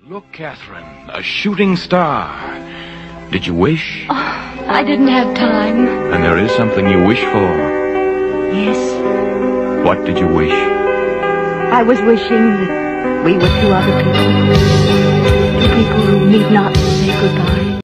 Look, Catherine, a shooting star. Did you wish? Oh, I didn't have time. And there is something you wish for. Yes. What did you wish? I was wishing that we were two other people. Two people who need not say goodbye.